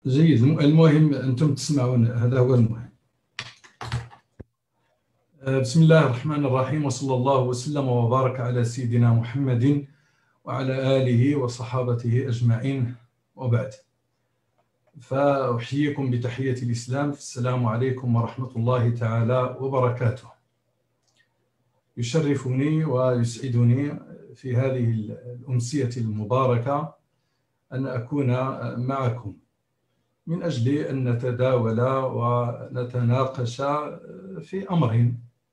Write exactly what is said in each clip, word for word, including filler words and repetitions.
جيد. المهم أنتم تسمعون، هذا هو المهم. بسم الله الرحمن الرحيم، وصلى الله وسلم وبارك على سيدنا محمد وعلى آله وصحابته أجمعين، وبعد. فأحييكم بتحية الإسلام، السلام عليكم ورحمة الله تعالى وبركاته. يشرفني ويسعدني في هذه الأمسية المباركة أن أكون معكم من أجل أن نتداول ونتناقش في أمر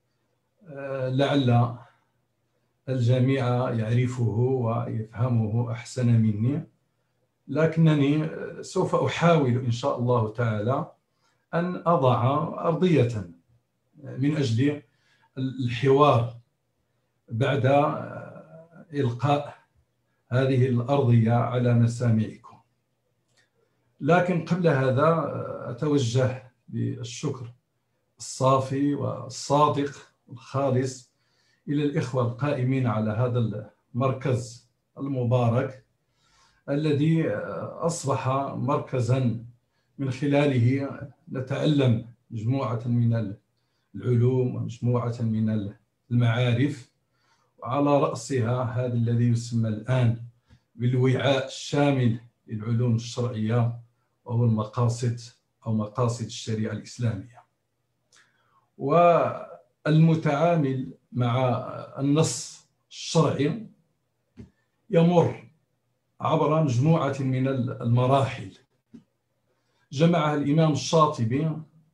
لعل الجميع يعرفه ويفهمه أحسن مني، لكنني سوف أحاول إن شاء الله تعالى أن أضع أرضية من أجل الحوار بعد إلقاء هذه الأرضية على مسامعكم. لكن قبل هذا أتوجه بالشكر الصافي والصادق الخالص إلى الإخوة القائمين على هذا المركز المبارك الذي أصبح مركزا من خلاله نتعلم مجموعة من العلوم ومجموعة من المعارف، وعلى رأسها هذا الذي يسمى الآن بالوعاء الشامل للعلوم الشرعية، وهو المقاصد أو مقاصد الشريعة الإسلامية. والمتعامل مع النص الشرعي يمر عبر مجموعة من المراحل جمعها الإمام الشاطبي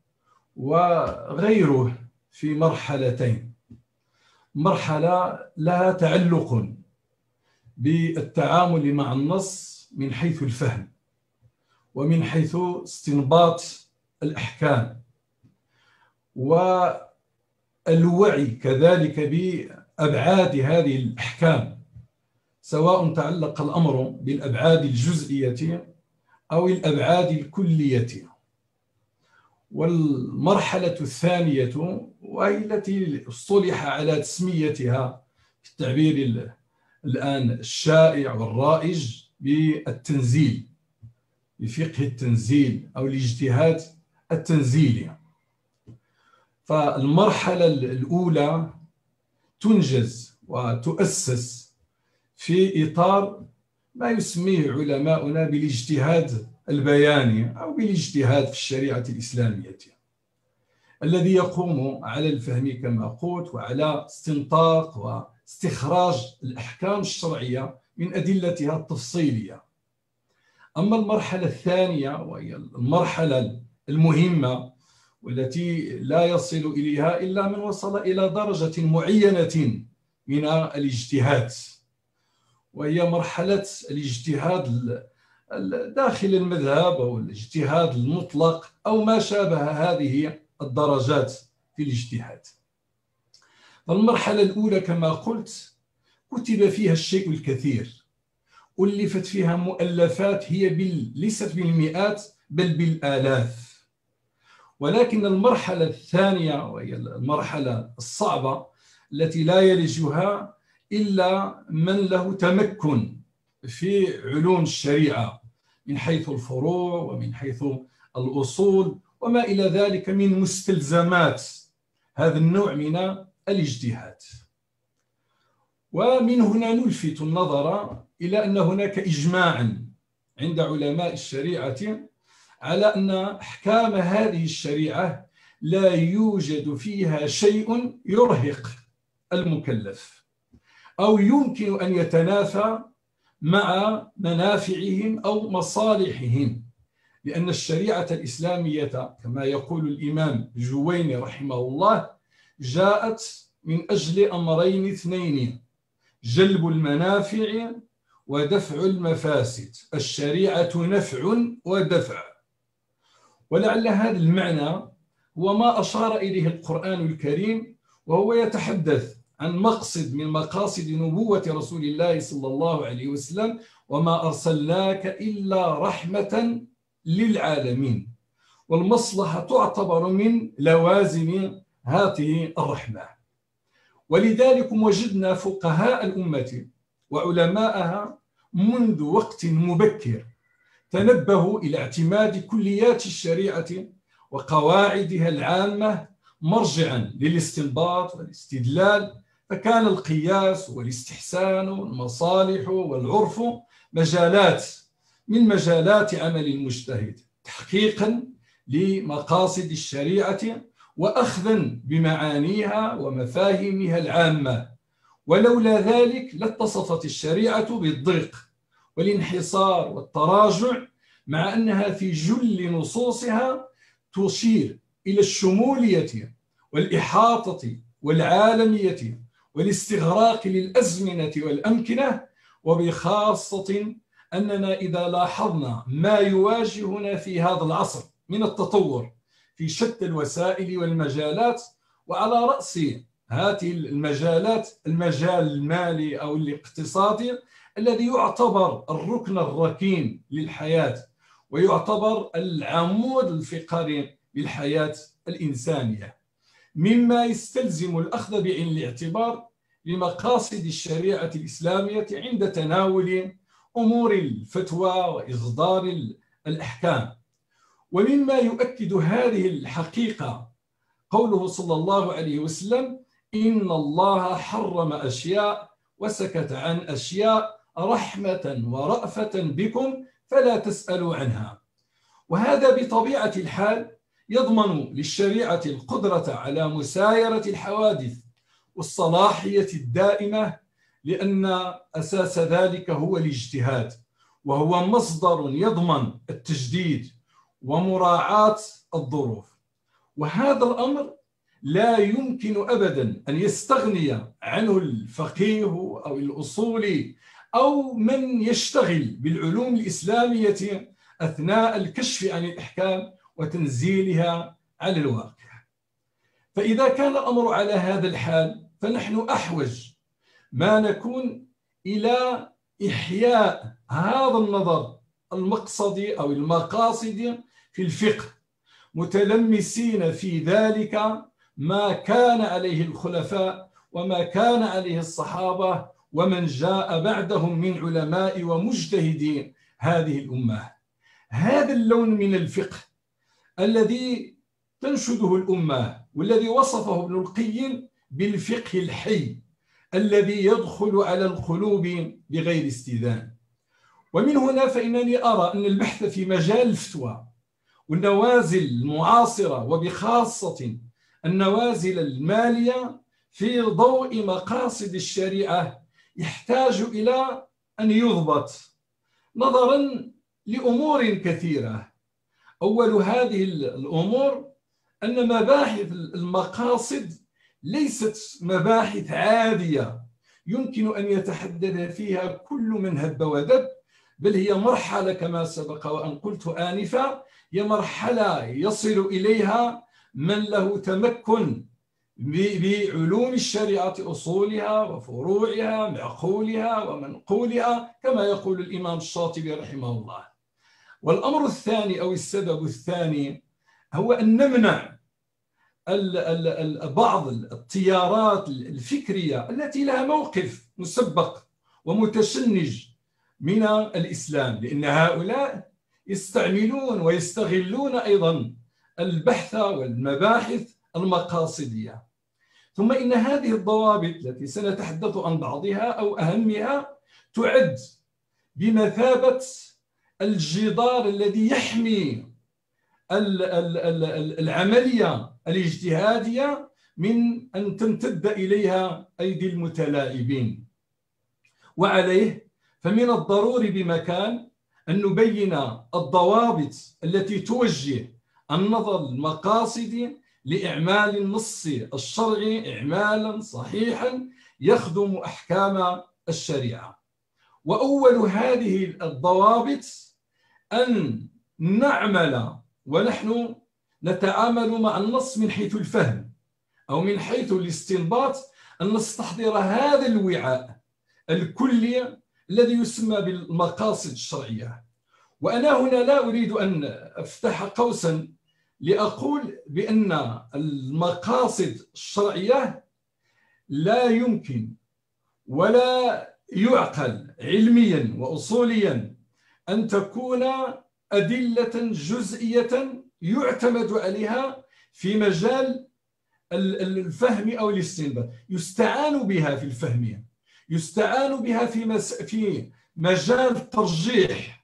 وغيره في مرحلتين: مرحلة لها تعلق بالتعامل مع النص من حيث الفهم ومن حيث استنباط الأحكام، والوعي كذلك بأبعاد هذه الأحكام، سواء تعلق الأمر بالأبعاد الجزئية أو الأبعاد الكلية. والمرحلة الثانية، وهي التي اصطلح على تسميتها في التعبير الآن الشائع والرائج بالتنزيل، بفقه التنزيل أو الاجتهاد التنزيلي. فالمرحلة الأولى تنجز وتؤسس في إطار ما يسميه علماؤنا بالاجتهاد البياني أو بالاجتهاد في الشريعة الإسلامية، الذي يقوم على الفهم كما قلت وعلى استنطاق واستخراج الأحكام الشرعية من أدلتها التفصيلية. أما المرحلة الثانية، وهي المرحلة المهمة والتي لا يصل إليها إلا من وصل إلى درجة معينة من الاجتهاد، وهي مرحلة الاجتهاد داخل المذهب أو الاجتهاد المطلق أو ما شابه هذه الدرجات في الاجتهاد. فالمرحلة الأولى كما قلت كتب فيها الشيء الكثير، ألفت فيها مؤلفات هي بال... ليست بالمئات بل بالآلاف. ولكن المرحلة الثانية، وهي المرحلة الصعبة التي لا يلجها إلا من له تمكن في علوم الشريعة من حيث الفروع ومن حيث الأصول وما إلى ذلك من مستلزمات هذا النوع من الاجتهاد. ومن هنا نلفت النظر إلى أن هناك إجماعا عند علماء الشريعة على أن أحكام هذه الشريعة لا يوجد فيها شيء يرهق المكلف أو يمكن أن يتنافى مع منافعهم أو مصالحهم، لأن الشريعة الإسلامية كما يقول الإمام الجويني رحمه الله جاءت من أجل أمرين اثنين: جلب المنافع ودفع المفاسد. الشريعة نفع ودفع. ولعل هذا المعنى هو ما أشار إليه القرآن الكريم وهو يتحدث عن مقصد من مقاصد نبوة رسول الله صلى الله عليه وسلم: وما أرسلناك إلا رحمة للعالمين. والمصلحة تعتبر من لوازم هذه الرحمة. ولذلك وجدنا فقهاء الأمة وعلماءها منذ وقت مبكر تنبهوا إلى اعتماد كليات الشريعة وقواعدها العامة مرجعا للاستنباط والاستدلال، فكان القياس والاستحسان والمصالح والعرف مجالات من مجالات عمل المجتهد تحقيقا لمقاصد الشريعة وأخذا بمعانيها ومفاهيمها العامة، ولولا ذلك لاتصفت الشريعة بالضيق والانحصار والتراجع، مع أنها في جل نصوصها تشير إلى الشمولية والإحاطة والعالمية والاستغراق للأزمنة والأمكنة، وبخاصة أننا إذا لاحظنا ما يواجهنا في هذا العصر من التطور في شتى الوسائل والمجالات، وعلى رأس هذه المجالات المجال المالي أو الاقتصادي الذي يعتبر الركن الركين للحياة ويعتبر العمود الفقري للحياة الإنسانية، مما يستلزم الأخذ بعين الاعتبار لمقاصد الشريعة الإسلامية عند تناول أمور الفتوى وإصدار الأحكام. ومما يؤكد هذه الحقيقة قوله صلى الله عليه وسلم: إن الله حرم أشياء وسكت عن أشياء رحمة ورأفة بكم فلا تسألوا عنها. وهذا بطبيعة الحال يضمن للشريعة القدرة على مسايرة الحوادث والصلاحية الدائمة، لأن أساس ذلك هو الاجتهاد، وهو مصدر يضمن التجديد ومراعاة الظروف. وهذا الأمر لا يمكن أبدا أن يستغني عنه الفقيه أو الأصولي أو من يشتغل بالعلوم الإسلامية أثناء الكشف عن الأحكام وتنزيلها على الواقع. فإذا كان الأمر على هذا الحال فنحن أحوج ما نكون إلى إحياء هذا النظر المقصدي أو المقاصد في الفقه، متلمسين في ذلك ما كان عليه الخلفاء وما كان عليه الصحابة ومن جاء بعدهم من علماء ومجتهدين هذه الأمة. هذا اللون من الفقه الذي تنشده الأمة والذي وصفه ابن القيم بالفقه الحي الذي يدخل على القلوب بغير استئذان. ومن هنا فإنني أرى أن البحث في مجال الفتوى والنوازل المعاصرة وبخاصة النوازل المالية في ضوء مقاصد الشريعة يحتاج إلى أن يضبط نظرا لأمور كثيرة. أول هذه الأمور أن مباحث المقاصد ليست مباحث عادية يمكن أن يتحدث فيها كل من هب ودب، بل هي مرحلة كما سبق وأن قلت آنفا، هي مرحلة يصل إليها من له تمكن بعلوم الشريعة أصولها وفروعها معقولها ومنقولها كما يقول الإمام الشاطبي رحمه الله. والأمر الثاني أو السبب الثاني هو أن نمنع بعض التيارات الفكرية التي لها موقف مسبق ومتشنج من الإسلام، لأن هؤلاء يستعملون ويستغلون أيضا البحث والمباحث المقاصدية. ثم إن هذه الضوابط التي سنتحدث عن بعضها أو أهمها تعد بمثابة الجدار الذي يحمي العملية الاجتهادية من أن تمتد إليها أيدي المتلاعبين. وعليه فمن الضروري بمكان أن نبين الضوابط التي توجه النظر المقاصدي لإعمال النص الشرعي إعمالا صحيحا يخدم أحكام الشريعة. وأول هذه الضوابط أن نعمل ونحن نتعامل مع النص من حيث الفهم أو من حيث الاستنباط، أن نستحضر هذا الوعاء الكلي الذي يسمى بالمقاصد الشرعية. وأنا هنا لا أريد أن أفتح قوسا لأقول بأن المقاصد الشرعية لا يمكن ولا يعقل علميا وأصوليا أن تكون أدلة جزئية يعتمد عليها في مجال الفهم أو الاستنباط، يستعان بها في الفهم، يستعان بها في مس... في مجال الترجيح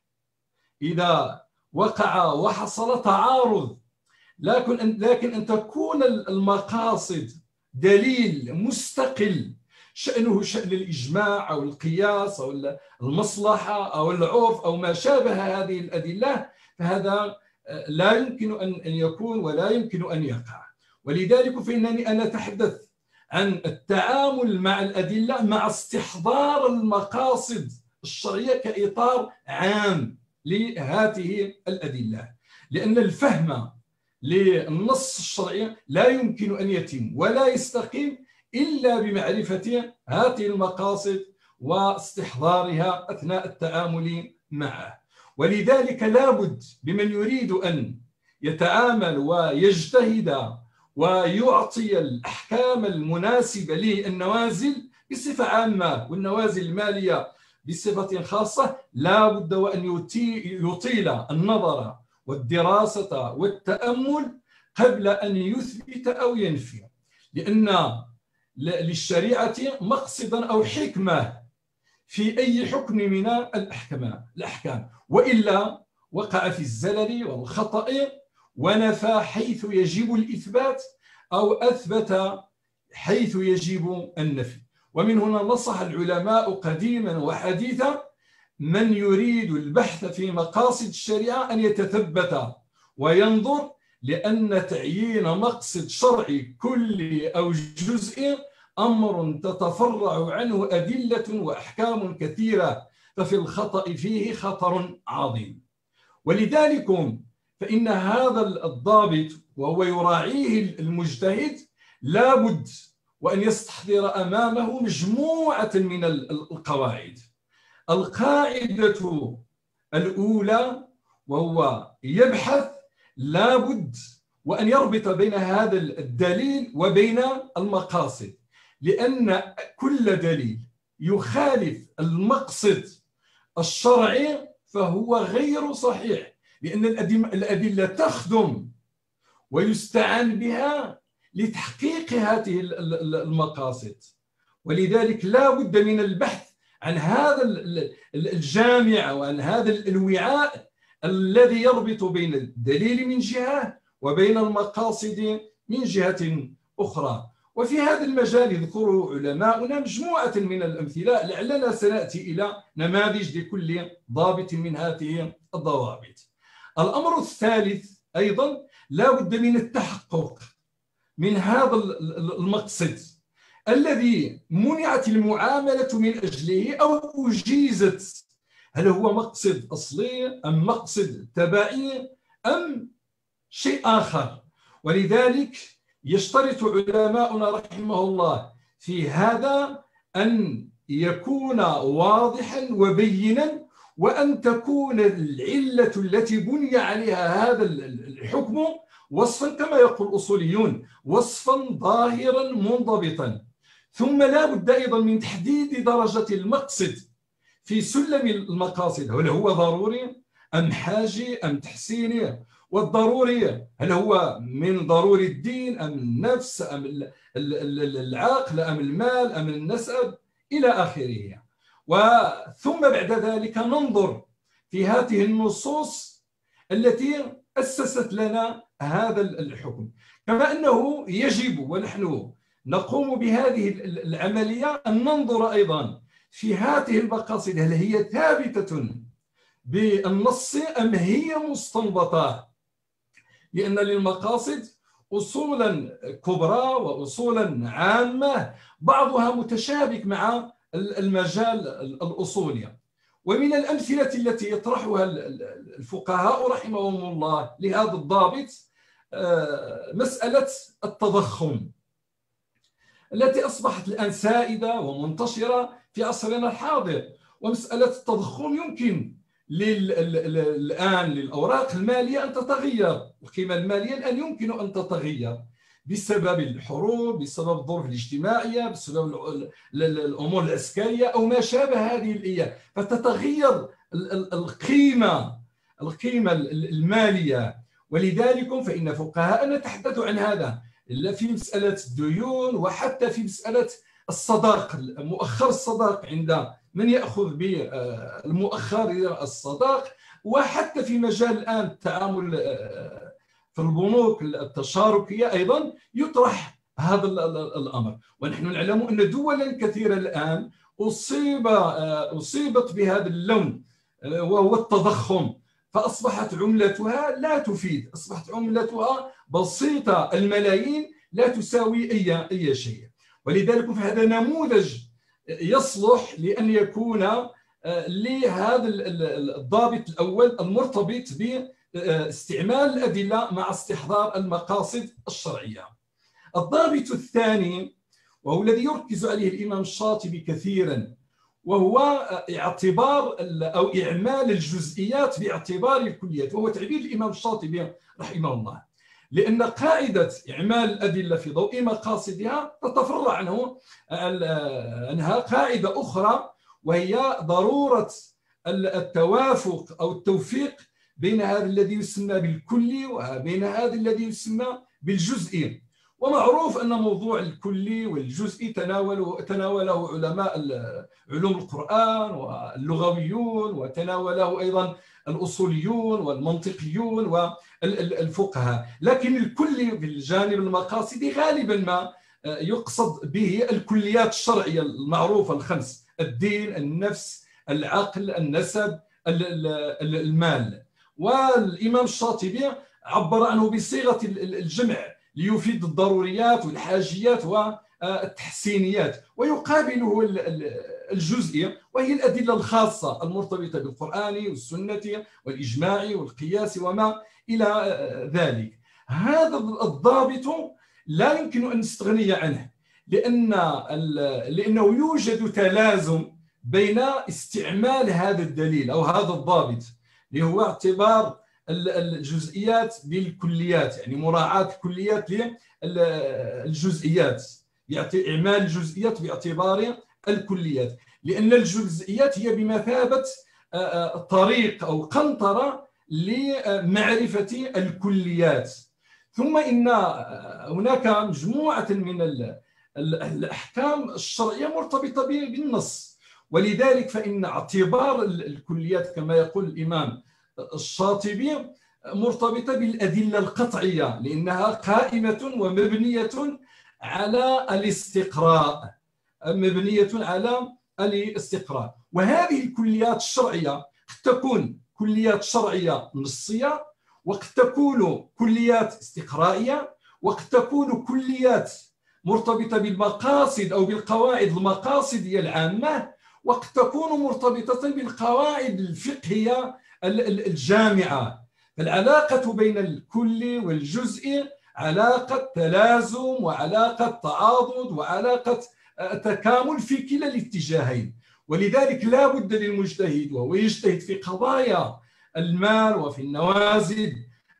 إذا وقع وحصل تعارض. لكن أن لكن أن تكون المقاصد دليل مستقل شأنه شأن الإجماع أو القياس أو المصلحة أو العرف أو ما شابه هذه الأدلة، فهذا لا يمكن أن يكون ولا يمكن أن يقع. ولذلك فإنني أنا أتحدث عن التعامل مع الأدلة مع استحضار المقاصد الشرعية كإطار عام لهذه الأدلة، لأن الفهم للنص الشرعي لا يمكن أن يتم ولا يستقيم إلا بمعرفة هذه المقاصد واستحضارها أثناء التعامل معه. ولذلك لابد بمن يريد أن يتعامل ويجتهد ويعطي الأحكام المناسبة للنوازل بصفة عامة والنوازل المالية بصفة خاصة، لا بد وأن يطيل النظر والدراسة والتأمل قبل أن يثبت أو ينفي، لأن للشريعة مقصدا أو حكمة في أي حكم من الأحكام، وإلا وقع في الزلل والخطأ ونفى حيث يجب الإثبات أو أثبت حيث يجب النفي. ومن هنا نصح العلماء قديما وحديثا من يريد البحث في مقاصد الشريعة أن يتثبت وينظر، لأن تعيين مقصد شرعي كلي أو جزئي أمر تتفرع عنه أدلة وأحكام كثيرة، ففي الخطأ فيه خطر عظيم. ولذلك فإن هذا الضابط وهو يراعيه المجتهد لابد وأن يستحضر أمامه مجموعة من القواعد. القاعدة الأولى وهو يبحث لابد وأن يربط بين هذا الدليل وبين المقاصد، لأن كل دليل يخالف المقصد الشرعي فهو غير صحيح، لأن الأدلة تخدم ويستعان بها لتحقيق هذه المقاصد. ولذلك لا بد من البحث عن هذا الجامع وعن هذا الوعاء الذي يربط بين الدليل من جهة وبين المقاصد من جهة أخرى. وفي هذا المجال يذكر علماؤنا مجموعة من الأمثلة، لعلنا سنأتي إلى نماذج لكل ضابط من هذه الضوابط. الأمر الثالث أيضا لا بد من التحقق من هذا المقصد الذي منعت المعاملة من أجله أو أجيزت، هل هو مقصد أصلي أم مقصد تبعي أم شيء آخر. ولذلك يشترط علماؤنا رحمه الله في هذا أن يكون واضحا وبينا، وأن تكون العلة التي بني عليها هذا الحكم وصفا كما يقول الأصوليون وصفا ظاهرا منضبطا. ثم لا بد أيضا من تحديد درجة المقصد في سلم المقاصد، هل هو ضروري أم حاجي أم تحسيني؟ والضروري هل هو من ضروري الدين أم النفس أم العقل أم المال أم النسب إلى آخره. وثم بعد ذلك ننظر في هذه النصوص التي أسست لنا هذا الحكم، كما أنه يجب ونحن نقوم بهذه العملية أن ننظر أيضا في هذه المقاصد هل هي ثابتة بالنص أم هي مستنبطة، لأن للمقاصد أصولا كبرى وأصولا عامة بعضها متشابك مع المجال الأصولي. ومن الأمثلة التي يطرحها الفقهاء رحمهم الله لهذا الضابط مسألة التضخم التي أصبحت الآن سائدة ومنتشرة في عصرنا الحاضر. ومسألة التضخم يمكن الآن للأوراق المالية أن تتغير، القيمة المالية الآن يمكن أن تتغير بسبب الحروب، بسبب الظروف الاجتماعية، بسبب الأمور العسكرية أو ما شابه هذه الأشياء، فتتغير القيمة القيمة المالية. ولذلك فإن فقهاءنا نتحدث عن هذا في مسألة الديون، وحتى في مسألة الصداق، مؤخر الصداق عند من يأخذ بالمؤخر الصداق، وحتى في مجال الآن التعامل في البنوك التشاركية أيضا يطرح هذا الأمر. ونحن نعلم أن دولا كثيرة الآن أصيب أصيبت بهذا اللون وهو التضخم، فأصبحت عملتها لا تفيد، أصبحت عملتها بسيطة، الملايين لا تساوي أي أي شيء. ولذلك فهذا نموذج يصلح لأن يكون لهذا الضابط الأول المرتبط باستعمال الأدلة مع استحضار المقاصد الشرعية. الضابط الثاني وهو الذي يركز عليه الإمام الشاطبي كثيرا، وهو اعتبار أو إعمال الجزئيات باعتبار الكليات، وهو تعبير الإمام الشاطبي رحمه الله. لأن قاعدة إعمال الأدلة في ضوء مقاصدها تتفرع عنه عنها قاعدة أخرى، وهي ضرورة التوافق أو التوفيق بين هذا الذي يسمى بالكلي وبين هذا الذي يسمى بالجزئي. ومعروف أن موضوع الكلي والجزئي تناوله تناوله علماء علوم القرآن واللغويون، وتناوله أيضا الأصوليون والمنطقيون والفقهاء. لكن الكلي في الجانب المقاصدي غالبا ما يقصد به الكليات الشرعية المعروفة الخمس: الدين، النفس، العقل، النسب، المال. والإمام الشاطبي عبر عنه بصيغة الجمع ليفيد الضروريات والحاجيات والتحسينيات، ويقابله الجزئي وهي الأدلة الخاصة المرتبطة بالقرآن والسنة والإجماع والقياس وما إلى ذلك. هذا الضابط لا يمكن أن نستغني عنه، لأن لأنه يوجد تلازم بين استعمال هذا الدليل أو هذا الضابط اللي هو اعتبار الجزئيات بالكليات، يعني مراعاة الكليات للجزئيات، إعمال الجزئيات باعتبار الكليات، لأن الجزئيات هي بمثابة طريق أو قنطرة لمعرفة الكليات. ثم إن هناك مجموعة من الأحكام الشرعية مرتبطة بالنص، ولذلك فإن اعتبار الكليات كما يقول الإمام الشاطبي مرتبطة بالأدلة القطعية، لأنها قائمة ومبنية على الاستقراء مبنية على الاستقراء. وهذه الكليات الشرعية قد تكون كليات شرعية نصية، وقد تكون كليات استقرائية، وقد تكون كليات مرتبطة بالمقاصد أو بالقواعد المقاصدية العامة، وقد تكون مرتبطة بالقواعد الفقهية الجامعة. فالعلاقة بين الكل والجزء علاقة تلازم وعلاقة تعاضد وعلاقة تكامل في كلا الاتجاهين. ولذلك لا بد للمجتهد وهو يجتهد في قضايا المال وفي النوازل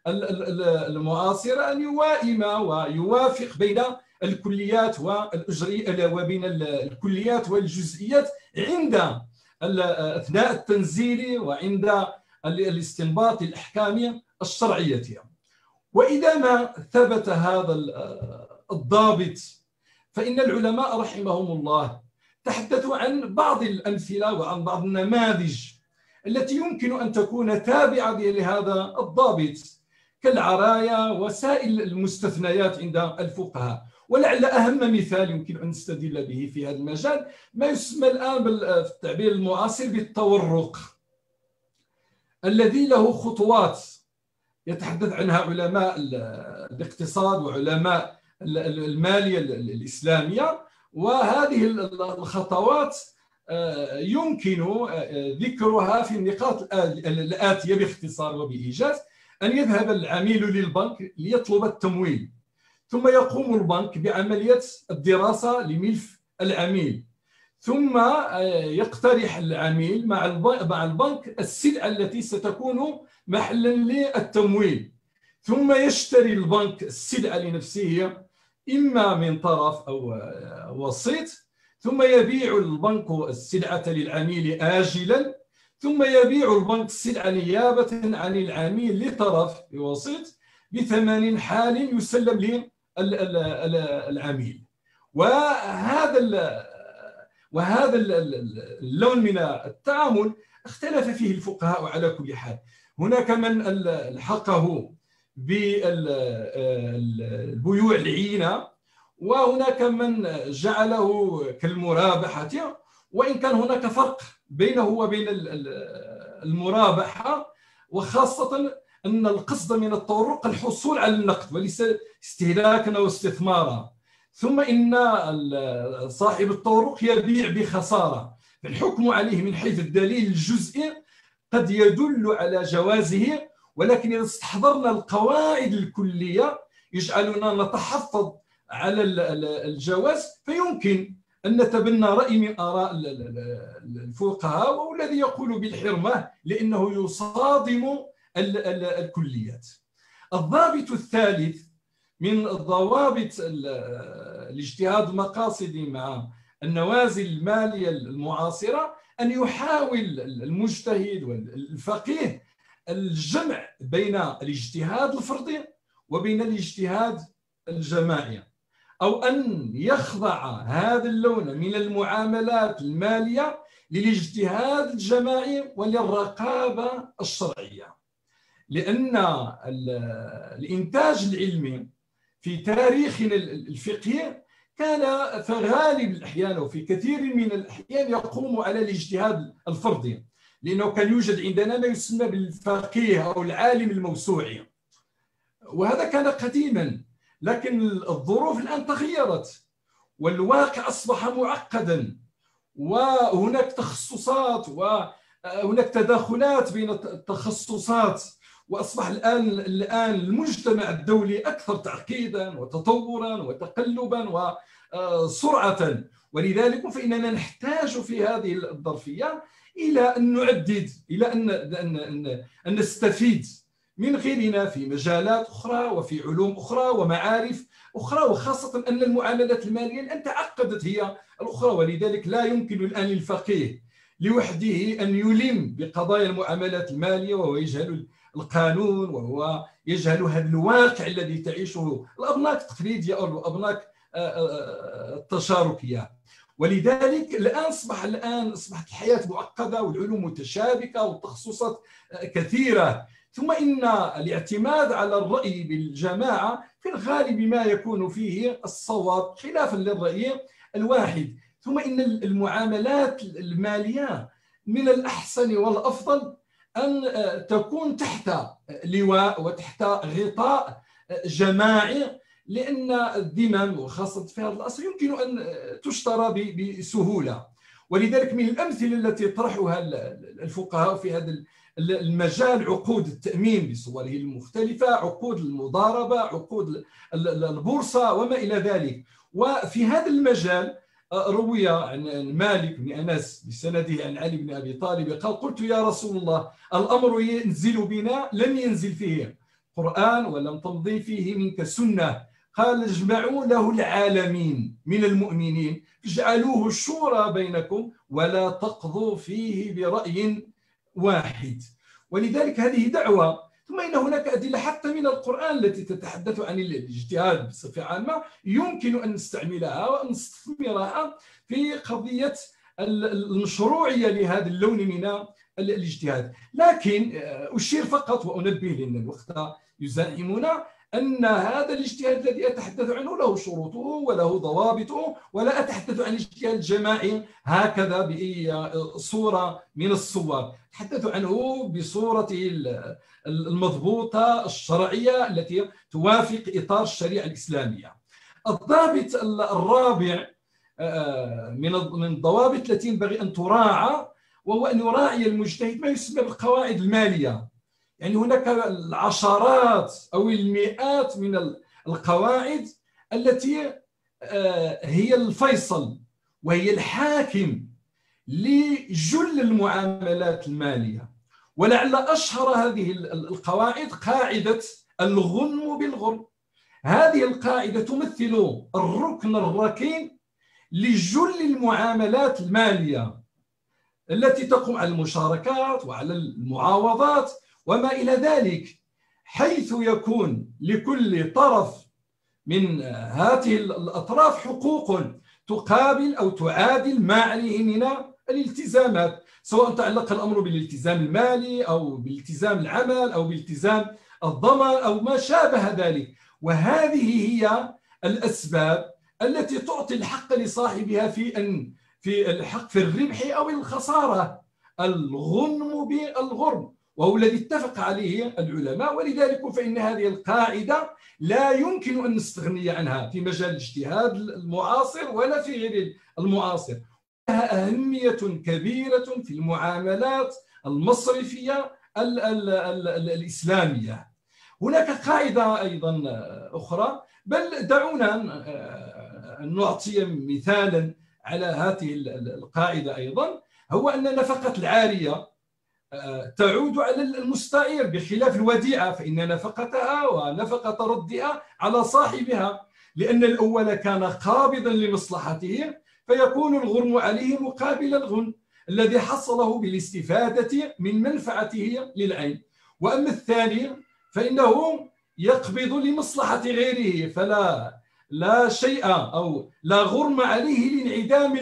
المعاصرة أن يوائم ويوافق بين الكليات والأجري وبين الكليات والجزئيات عند أثناء التنزيل وعند الاستنباط الأحكام الشرعية. وإذا ما ثبت هذا الضابط فإن العلماء رحمهم الله تحدثوا عن بعض الأمثلة وعن بعض النماذج التي يمكن أن تكون تابعة لهذا الضابط كالعرايا وسائل المستثنيات عند الفقهاء. ولعل أهم مثال يمكن أن نستدل به في هذا المجال ما يسمى الآن في التعبير المعاصر بالتورق، الذي له خطوات يتحدث عنها علماء الاقتصاد وعلماء المالية الإسلامية. وهذه الخطوات يمكن ذكرها في النقاط الآتية باختصار وبإيجاز: أن يذهب العميل للبنك ليطلب التمويل، ثم يقوم البنك بعملية الدراسة لملف العميل، ثم يقترح العميل مع البنك السلعة التي ستكون محلا للتمويل، ثم يشتري البنك السلعة لنفسه إما من طرف أو وسيط، ثم يبيع البنك السلعة للعميل آجلا، ثم يبيع البنك السلعة نيابة عن العميل لطرف بوسيط بثمن حال يسلم للعميل. وهذا وهذا اللون من التعامل اختلف فيه الفقهاء على كل حال. هناك من الحقه بالبيوع العينة، وهناك من جعله كالمرابحة، وإن كان هناك فرق بينه وبين المرابحة، وخاصة أن القصد من التورق الحصول على النقد وليس استهلاكا أو استثمارا. ثم إن صاحب التورق يبيع بخسارة، فالحكم عليه من حيث الدليل الجزئي قد يدل على جوازه، ولكن إذا استحضرنا القواعد الكلية يجعلنا نتحفظ على الجواز، فيمكن أن نتبنى رأي من آراء الفقهاء وهو الذي يقول بالحرمة لأنه يصادم الكليات. الضابط الثالث من ضوابط الاجتهاد المقاصدي مع النوازل المالية المعاصرة أن يحاول المجتهد والفقيه الجمع بين الاجتهاد الفردي وبين الاجتهاد الجماعي، أو أن يخضع هذا اللون من المعاملات المالية للاجتهاد الجماعي وللرقابة الشرعية. لأن الإنتاج العلمي في تاريخنا الفقهي كان في غالب الأحيان وفي كثير من الأحيان يقوم على الاجتهاد الفردي، لأنه كان يوجد عندنا ما يسمى بالفقيه أو العالم الموسوعي، وهذا كان قديما. لكن الظروف الآن تغيرت والواقع أصبح معقدا، وهناك تخصصات وهناك تداخلات بين التخصصات، وأصبح الآن الآن المجتمع الدولي أكثر تعقيدا وتطورا وتقلبا وسرعة، ولذلك فإننا نحتاج في هذه الظرفية إلى أن نعدد، إلى أن أن نستفيد من غيرنا في مجالات أخرى وفي علوم أخرى ومعارف أخرى، وخاصة أن المعاملات المالية الآن تعقدت هي الأخرى، ولذلك لا يمكن الآن للفقيه لوحده أن يلم بقضايا المعاملات المالية وهو يجهل القانون وهو يجهل هذا الواقع الذي تعيشه الأبناك التقليدية أو الأبناك التشاركية. ولذلك الآن أصبح الآن أصبحت الحياة معقدة والعلوم متشابكة والتخصصات كثيرة، ثم إن الاعتماد على الرأي بالجماعة في الغالب ما يكون فيه الصواب خلافا للرأي الواحد. ثم إن المعاملات المالية من الأحسن والأفضل أن تكون تحت لواء وتحت غطاء جماعي، لأن الذمم وخاصة في هذا العصر يمكن أن تشترى بسهولة. ولذلك من الأمثلة التي طرحها الفقهاء في هذا المجال عقود التأمين بصوره المختلفة، عقود المضاربة، عقود البورصة وما إلى ذلك. وفي هذا المجال روي عن مالك بن أنس بسنده عن علي بن أبي طالب قال: قلت يا رسول الله الأمر ينزل بنا لم ينزل فيه قرآن ولم تمضي فيه منك سنة، قال: اجمعوا له العالمين من المؤمنين اجعلوه الشورى بينكم ولا تقضوا فيه برأي واحد. ولذلك هذه دعوة. ثم إن هناك أدلة حتى من القرآن التي تتحدث عن الاجتهاد بصفة عامة يمكن أن نستعملها وأن نستثمرها في قضية المشروعية لهذا اللون من الاجتهاد. لكن أشير فقط وأنبه لأن الوقت يزاحمنا أن هذا الاجتهاد الذي أتحدث عنه له شروطه وله ضوابطه، ولا أتحدث عن الاجتهاد الجماعي هكذا بأي صورة من الصور، أتحدث عنه بصورته المضبوطة الشرعية التي توافق إطار الشريعة الإسلامية. الضابط الرابع من الضوابط التي ينبغي أن تراعى وهو أن يراعي المجتهد ما يسمى بالقواعد المالية. يعني هناك العشرات أو المئات من القواعد التي هي الفيصل وهي الحاكم لجل المعاملات المالية. ولعل أشهر هذه القواعد قاعدة الغنم بالغرم. هذه القاعدة تمثل الركن الركين لجل المعاملات المالية. التي تقوم على المشاركات وعلى المعاوضات وما إلى ذلك، حيث يكون لكل طرف من هذه الأطراف حقوق تقابل أو تعادل ما عليه من الالتزامات، سواء تعلق الأمر بالالتزام المالي أو بالالتزام العمل أو بالالتزام الضمان أو ما شابه ذلك. وهذه هي الأسباب التي تعطي الحق لصاحبها في أن في الحق في الربح أو الخسارة، الغنم بالغرم، وهو الذي اتفق عليه العلماء. ولذلك فإن هذه القاعدة لا يمكن أن نستغني عنها في مجال الاجتهاد المعاصر ولا في غير المعاصر. لها أهمية كبيرة في المعاملات المصرفية ال ال ال ال الإسلامية. هناك قاعدة أيضا أخرى، بل دعونا نعطي مثالا على هذه القاعدة أيضا، هو أن نفقة العارية تعود على المستعير بخلاف الوديعة، فإن نفقتها ونفقة ردها على صاحبها، لأن الأول كان قابضا لمصلحته فيكون الغرم عليه مقابل الغنم الذي حصله بالاستفادة من منفعته للعين. وأما الثاني فإنه يقبض لمصلحة غيره، فلا لا شيء أو لا غرم عليه لانعدام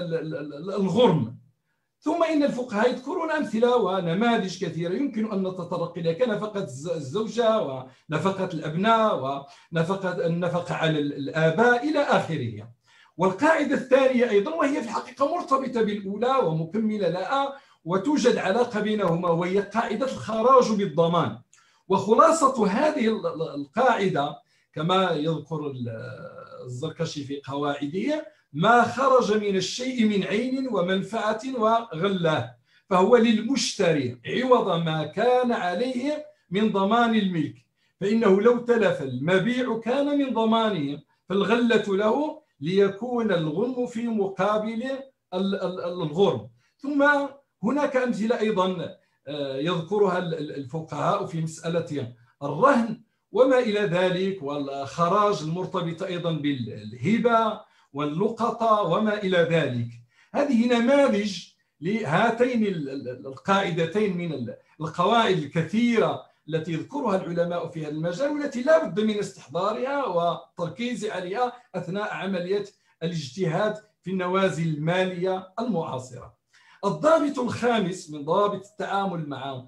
الغرم. ثم إن الفقهاء يذكرون أمثلة ونماذج كثيرة يمكن أن نتطرق إليها، كنفقة الزوجة ونفقة الأبناء ونفقة النفقة على الآباء إلى آخره. والقاعدة الثانية أيضا، وهي في الحقيقة مرتبطة بالأولى ومكملة لها وتوجد علاقة بينهما، وهي قاعدة الخراج بالضمان. وخلاصة هذه القاعدة كما يذكر الزركشي في قواعده: ما خرج من الشيء من عين ومنفعة وغلة فهو للمشتري عوض ما كان عليه من ضمان الملك، فإنه لو تلف المبيع كان من ضمانه فالغلة له ليكون الغنم في مقابل الغرم. ثم هناك أمثلة أيضا يذكرها الفقهاء في مسألة الرهن وما إلى ذلك، والخراج المرتبط أيضا بالهبة واللقطة وما إلى ذلك. هذه نماذج لهاتين القاعدتين من القواعد الكثيرة التي يذكرها العلماء في هذا المجال، والتي لا بد من استحضارها والتركيز عليها أثناء عملية الاجتهاد في النوازل المالية المعاصرة. الضابط الخامس من ضوابط التعامل مع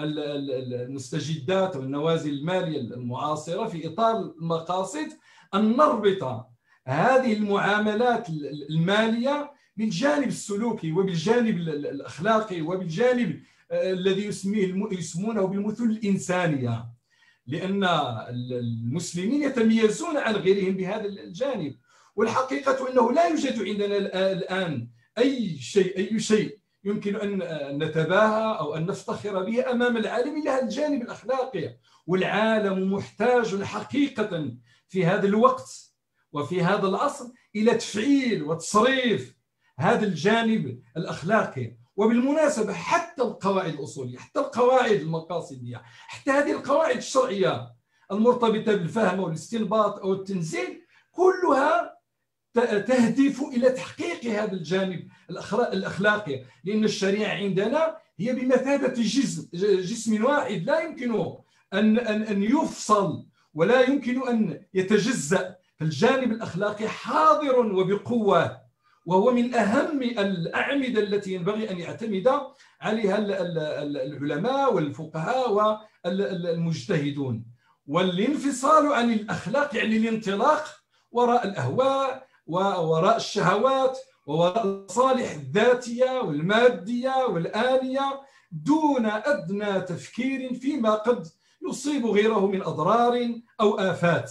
المستجدات والنوازل المالية المعاصرة في إطار المقاصد أن نربط هذه المعاملات المالية بالجانب السلوكي وبالجانب الأخلاقي وبالجانب الذي يسميه يسمونه بالمثل الإنسانية، لأن المسلمين يتميزون عن غيرهم بهذا الجانب. والحقيقة أنه لا يوجد عندنا الآن أي شيء أي شيء يمكن أن نتباهى أو أن نفتخر به أمام العالم إلا هذا الجانب الأخلاقي. والعالم محتاج حقيقة في هذا الوقت وفي هذا العصر إلى تفعيل وتصريف هذا الجانب الأخلاقي. وبالمناسبة حتى القواعد الأصولية، حتى القواعد المقاصدية، حتى هذه القواعد الشرعية المرتبطة بالفهم والاستنباط أو التنزيل، كلها تهدف إلى تحقيق هذا الجانب الأخلاقي، لأن الشريعة عندنا هي بمثابة جسم جسم واحد لا يمكن أن أن يفصل ولا يمكن أن يتجزأ. فالجانب الأخلاقي حاضر وبقوة، وهو من أهم الأعمدة التي ينبغي أن يعتمد عليها العلماء والفقهاء والمجتهدون. والانفصال عن الأخلاق يعني الانطلاق وراء الأهواء ووراء الشهوات ووراء المصالح الذاتية والمادية والآنية دون أدنى تفكير فيما قد يصيب غيره من أضرار أو آفات.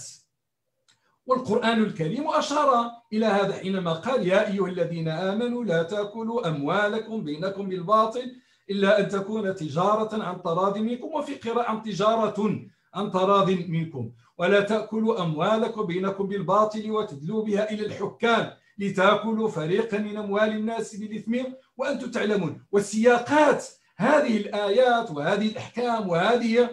والقرآن الكريم أشار إلى هذا حينما قال: يا أيها الذين آمنوا لا تأكلوا أموالكم بينكم بالباطل إلا أن تكون تجارة عن تراض منكم، وفي قراءة عن تجارة عن تراض منكم، ولا تأكلوا أموالكم بينكم بالباطل وتدلوا بها إلى الحكام لتأكلوا فريقا من أموال الناس بالإثم وأنتم تعلمون. وسياقات هذه الآيات وهذه الأحكام وهذه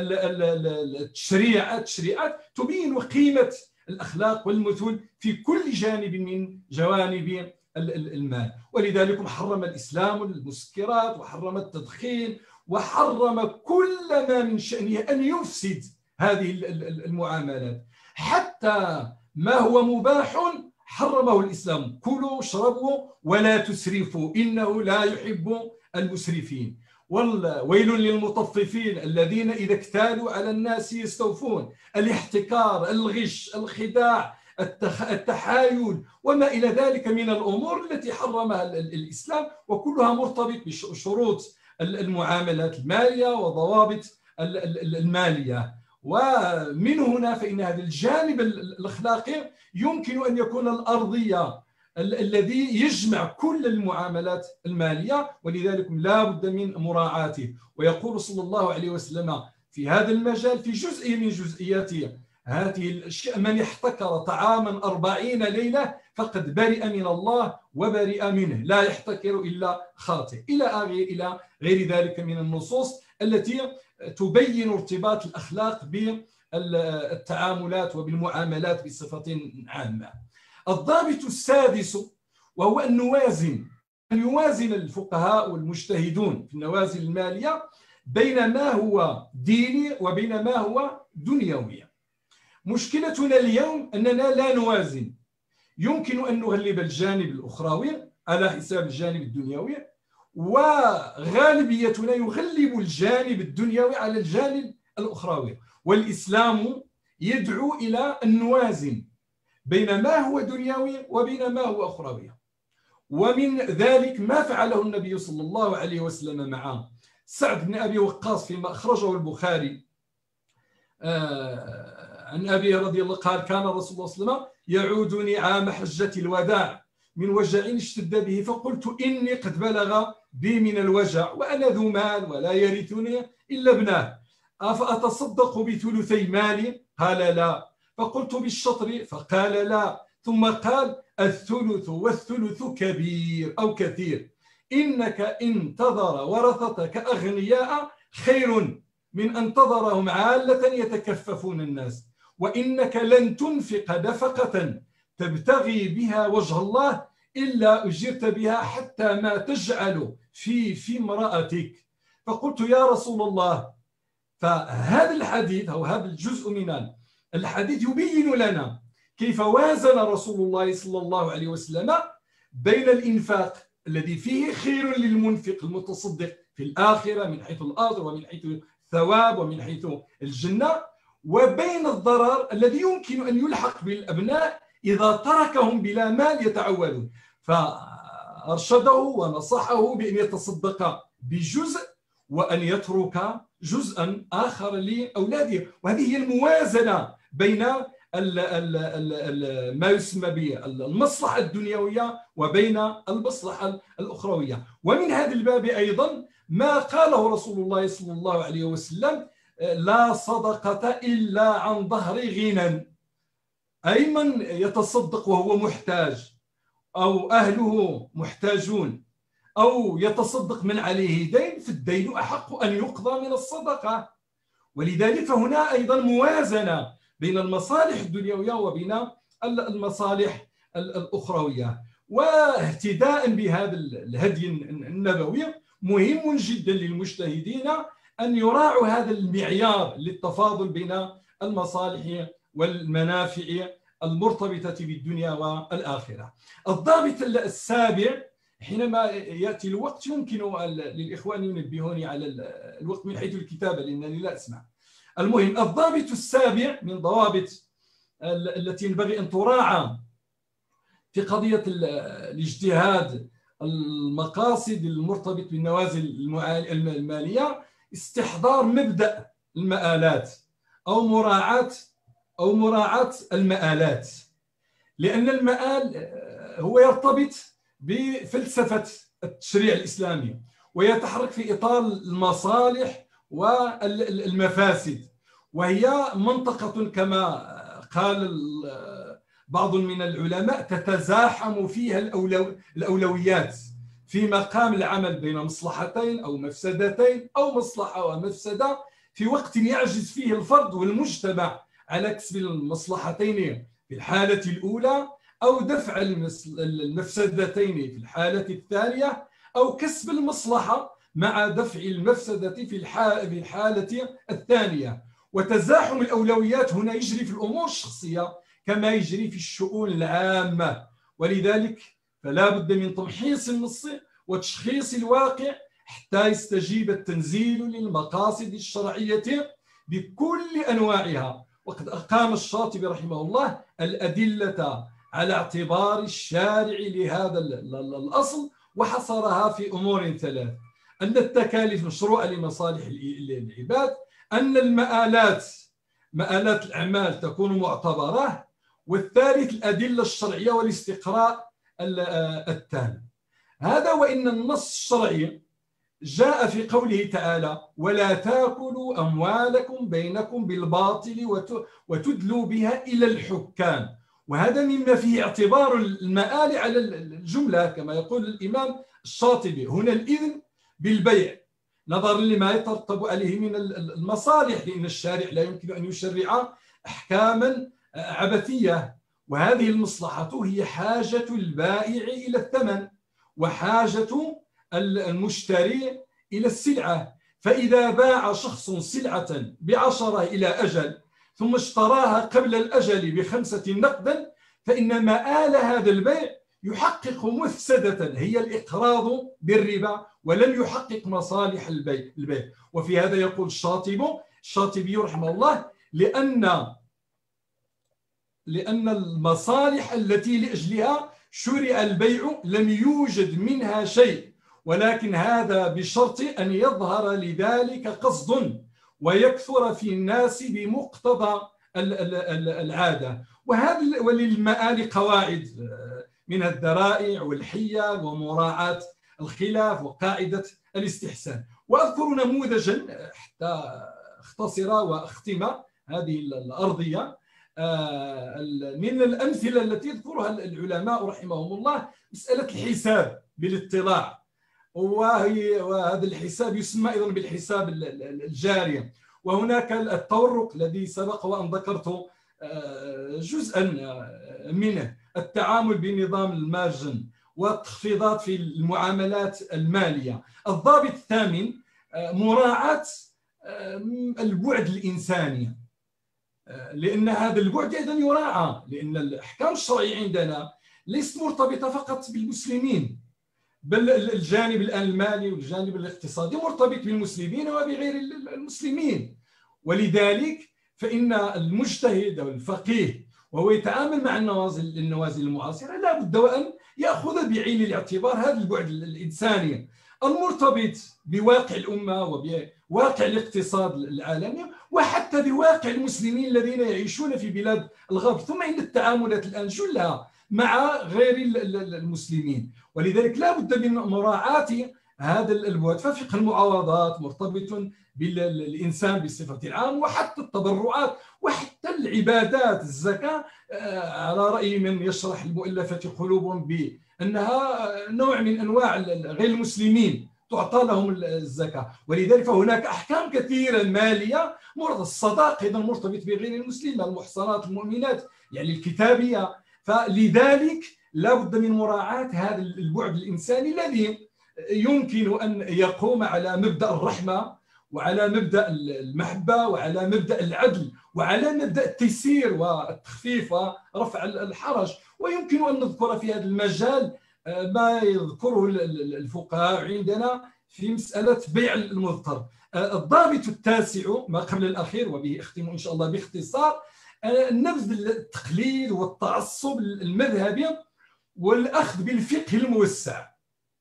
التشريعات التشريعات تبين قيمة الأخلاق والمثل في كل جانب من جوانب المال. ولذلك حرم الإسلام المسكرات وحرم التدخين وحرم كل ما من شأنه أن يفسد هذه المعاملات. حتى ما هو مباح حرمه الإسلام: كلوا واشربوا ولا تسرفوا إنه لا يحب المسرفين. ويل للمطففين الذين إذا اكتالوا على الناس يستوفون. الاحتكار، الغش، الخداع، التحايل وما إلى ذلك من الأمور التي حرمها الإسلام، وكلها مرتبط بشروط المعاملات المالية وضوابط المالية. ومن هنا فإن هذا الجانب الأخلاقي يمكن أن يكون الأرضية الذي يجمع كل المعاملات المالية، ولذلك لا بد من مراعاته. ويقول صلى الله عليه وسلم في هذا المجال في جزء من جزئياته هذه الأشياء: من احتكر طعاما أربعين ليلة فقد برئ من الله وبرئ منه، لا يحتكر إلا خاطئ، إلى إلى غير ذلك من النصوص التي تبين ارتباط الأخلاق بالتعاملات وبالمعاملات بصفة عامة. الضابط السادس وهو أن نوازن أن يوازن الفقهاء والمجتهدون في النوازل المالية بين ما هو ديني وبين ما هو دنيوي. مشكلتنا اليوم أننا لا نوازن. يمكن أن نغلب الجانب الأخروي على حساب الجانب الدنيوي، وغالبيتنا يغلب الجانب الدنيوي على الجانب الأخروي. والإسلام يدعو إلى أن نوازن بين ما هو دنيوي وبين ما هو أخروي. ومن ذلك ما فعله النبي صلى الله عليه وسلم مع سعد بن أبي وقاص فيما أخرجه البخاري عن أبي رضي الله قال: كان رسول الله صلى الله عليه وسلم يعودني عام حجة الوداع من وجع اشتد به، فقلت إني قد بلغ بي من الوجع وأنا ذو مال ولا يرثني إلا ابناه، أفأتصدق بثلثي مالي؟ قال لا. فقلت بالشطر؟ فقال لا. ثم قال: الثلث والثلث كبير أو كثير، إنك إن تذر ورثتك أغنياء خير من أن تذرهم عالة يتكففون الناس، وإنك لن تنفق نفقة تبتغي بها وجه الله إلا أجرت بها حتى ما تجعل في في امرأتك. فقلت: يا رسول الله. فهذا الحديث أو هذا الجزء من الحديث يبين لنا كيف وازن رسول الله صلى الله عليه وسلم بين الإنفاق الذي فيه خير للمنفق المتصدق في الآخرة من حيث الأجر ومن حيث الثواب ومن حيث الجنة، وبين الضرر الذي يمكن أن يلحق بالأبناء إذا تركهم بلا مال يتعولون. فأرشده ونصحه بأن يتصدق بجزء وأن يترك جزءا آخر لأولاده. وهذه هي الموازنة بين ال ال ال ال ما يسمى بالمصلحة الدنيوية وبين المصلحة الأخروية. ومن هذا الباب أيضا ما قاله رسول الله صلى الله عليه وسلم: لا صدقة إلا عن ظهر غنى، أي من يتصدق وهو محتاج أو أهله محتاجون أو يتصدق من عليه دين، فالدين أحق أن يقضى من الصدقة. ولذلك فهنا أيضا موازنة بين المصالح الدنيوية وبين المصالح الأخروية. واهتداء بهذا الهدي النبوي مهم جدا للمجتهدين أن يراعوا هذا المعيار للتفاضل بين المصالح والمنافع المرتبطة بالدنيا والآخرة. الضابط السابع، حينما يأتي الوقت يمكن للإخوان ينبهوني على الوقت من حيث الكتابة لأنني لا أسمع. المهم، الضابط السابع من ضوابط التي ينبغي أن تراعى في قضية الاجتهاد المقاصد المرتبط بالنوازل المالية استحضار مبدأ المآلات أو مراعاة أو مراعاة المآلات، لأن المآل هو يرتبط بفلسفة التشريع الإسلامي ويتحرك في إطار المصالح والمفاسد، وهي منطقة كما قال بعض من العلماء تتزاحم فيها الأولويات في مقام العمل بين مصلحتين أو مفسدتين أو مصلحة ومفسدة في وقت يعجز فيه الفرد والمجتمع على كسب المصلحتين في الحالة الأولى أو دفع المفسدتين في الحالة الثانية، أو كسب المصلحة مع دفع المفسدة في الحالة الثانية. وتزاحم الأولويات هنا يجري في الأمور الشخصية كما يجري في الشؤون العامة. ولذلك فلا بد من تمحيص النص وتشخيص الواقع حتى يستجيب التنزيل للمقاصد الشرعية بكل أنواعها. وقد أقام الشاطبي رحمه الله الأدلة على اعتبار الشارع لهذا الأصل وحصرها في أمور ثلاث: أن التكاليف مشروعة لمصالح العباد، أن المآلات مآلات الأعمال تكون معتبرة، والثالث الأدلة الشرعية والاستقراء التام. هذا وإن النص الشرعي جاء في قوله تعالى: ولا تاكلوا أموالكم بينكم بالباطل وتدلوا بها إلى الحكام. وهذا مما فيه اعتبار المآل على الجملة كما يقول الإمام الشاطبي. هنا الإذن بالبيع نظرا لما يترتب عليه من المصالح، لأن الشارع لا يمكن أن يشرع أحكاما عبثية، وهذه المصلحة هي حاجة البائع إلى الثمن وحاجة المشتري إلى السلعة. فإذا باع شخص سلعة بعشرة إلى أجل ثم اشتراها قبل الأجل بخمسة نقدا، فإن مآل هذا البيع يحقق مفسدة هي الإقراض بالربا، ولم يحقق مصالح البيع. وفي هذا يقول الشاطبي الشاطبي رحمه الله: لأن لأن المصالح التي لأجلها شرع البيع لم يوجد منها شيء، ولكن هذا بشرط أن يظهر لذلك قصد ويكثر في الناس بمقتضى العادة. وهذا وللمآل قواعد منها الذرائع والحيل ومراعاة الخلاف وقاعدة الاستحسان. وأذكر نموذجا حتى اختصر واختم هذه الأرضية من الأمثلة التي يذكرها العلماء رحمهم الله: مسألة الحساب بالاطلاع، وهي وهذا الحساب يسمى أيضا بالحساب الجاري. وهناك التورق الذي سبق وأن ذكرت جزءا منه، التعامل بنظام المارجن والتخفيضات في المعاملات المالية. الضابط الثامن مراعاة البعد الإنساني، لأن هذا البعد أيضا يراعى، لأن الأحكام الشرعية عندنا ليست مرتبطة فقط بالمسلمين، بل الجانب الآن المالي والجانب الاقتصادي مرتبط بالمسلمين وبغير المسلمين. ولذلك فإن المجتهد أو الفقيه وهو يتعامل مع النوازل النوازل المعاصرة لا بد وأن يأخذ بعين الاعتبار هذا البعد الإنساني المرتبط بواقع الأمة وبواقع الاقتصاد العالمي، وحتى بواقع المسلمين الذين يعيشون في بلاد الغرب، ثم إن التعاملات الآن جلها مع غير المسلمين. ولذلك لا بد من مراعاة هذا البعد. ففقه المعاوضات مرتبط بالإنسان بصفة العام، وحتى التبرعات وحتى العبادات، الزكاة على رأي من يشرح المؤلفة قلوبهم بأنها نوع من أنواع غير المسلمين تعطى لهم الزكاة. ولذلك فهناك أحكام كثيرة مالية. الصداق أيضا مرتبط بغير المسلمين، المحصنات المؤمنات يعني الكتابية. فلذلك لا بد من مراعاة هذا البعد الإنساني الذي يمكن أن يقوم على مبدأ الرحمة وعلى مبدأ المحبة وعلى مبدأ العدل وعلى مبدأ التيسير والتخفيف ورفع الحرج. ويمكن أن نذكر في هذا المجال ما يذكره الفقهاء عندنا في مسألة بيع المضطر. الضابط التاسع ما قبل الأخير، وبه أختم إن شاء الله باختصار: نبذ التقليد والتعصب المذهبي والأخذ بالفقه الموسع.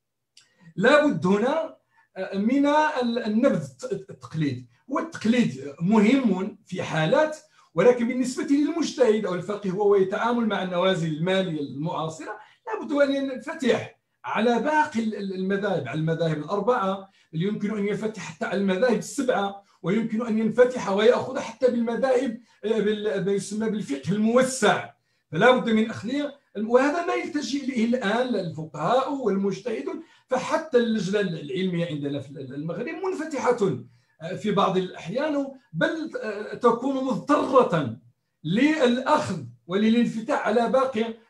لا بد هنا من النبذ التقليد. والتقليد مهم في حالات، ولكن بالنسبة للمجتهد أو الفقيه وهو يتعامل مع النوازل المالية المعاصرة لا بد أن ينفتح على باقي المذاهب، على المذاهب الأربعة، بل يمكن أن ينفتح حتى على المذاهب السبعة، ويمكن أن ينفتح ويأخذ حتى بالمذاهب ما يسمى بالفقه الموسع. فلا بد من أخذه، وهذا ما يلتجئ إليه الآن الفقهاء والمجتهدون. فحتى اللجنة العلمية عندنا في المغرب منفتحة في بعض الأحيان، بل تكون مضطرة للأخذ وللانفتاح على باقي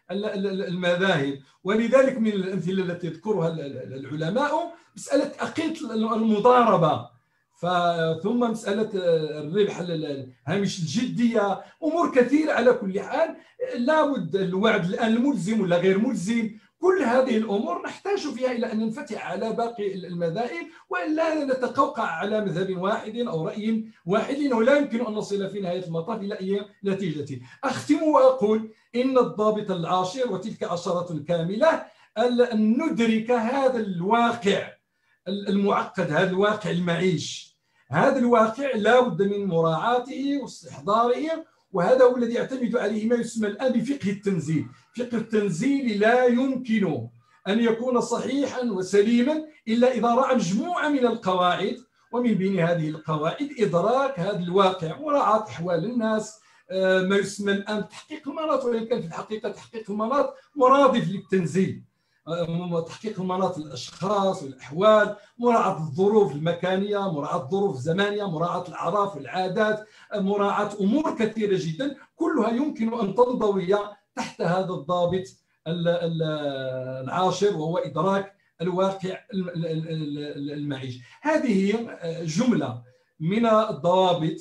المذاهب. ولذلك من الأمثلة التي يذكرها العلماء مسألة أقيمة المضاربة، ثم مسألة الربح، هامش الجدية، أمور كثيرة. على كل حال لابد الوعد الآن الملزم ولا غير ملزم، كل هذه الأمور نحتاج فيها إلى أن ننفتح على باقي المذاهب، وإلا نتقوقع على مذهب واحد أو رأي واحد، لأنه لا يمكن أن نصل في نهاية المطاف إلى أي نتيجة. أختم وأقول إن الضابط العاشر، وتلك عشرة كاملة، أن ندرك هذا الواقع المعقد، هذا الواقع المعيش، هذا الواقع لا بد من مراعاته واستحضاره، وهذا هو الذي يعتمد عليه ما يسمى الآن بفقه التنزيل. فقه التنزيل لا يمكن أن يكون صحيحا وسليما إلا إذا رأى مجموعة من القواعد، ومن بين هذه القواعد إدراك هذا الواقع، مراعاة أحوال الناس، ما يسمى الآن تحقيق المناط، وإن كان في الحقيقة تحقيق المناط مرادف للتنزيل، تحقيق المناط الأشخاص والأحوال، مراعاة الظروف المكانية، مراعاة الظروف الزمانية، مراعاة الأعراف والعادات، مراعاة أمور كثيرة جدا، كلها يمكن أن تنضوي تحت هذا الضابط العاشر، وهو إدراك الواقع المعيشي. هذه جملة من الضوابط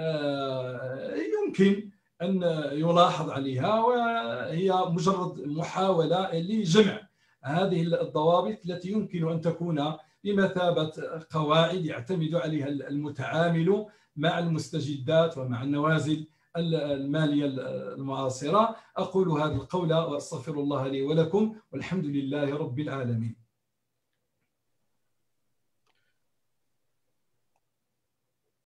يمكن أن يلاحظ عليها، وهي مجرد محاولة لجمع هذه الضوابط التي يمكن أن تكون بمثابة قواعد يعتمد عليها المتعامل مع المستجدات ومع النوازل المالية المعاصرة. أقول هذا القول وأستغفر الله لي ولكم، والحمد لله رب العالمين.